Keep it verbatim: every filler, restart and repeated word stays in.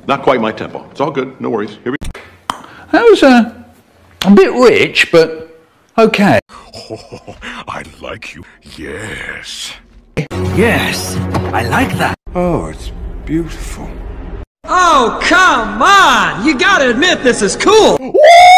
Not quite my tempo. It's all good. No worries. Here we go. That was uh, a bit rich, but okay. Oh, I like you. Yes. Yes, I like that. Oh, it's beautiful. Oh, come on! You gotta admit this is cool! Woo!